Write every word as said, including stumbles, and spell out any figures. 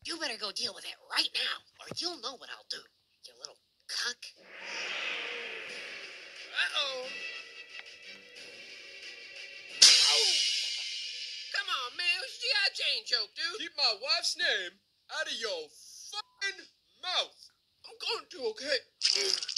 You better go deal with it right now, or you'll know what I'll do, you little cuck. Uh-oh. Oh! Come on, man. Who's G I Jane joke, dude? Keep my wife's name out of your fucking mouth. I'm going to, okay?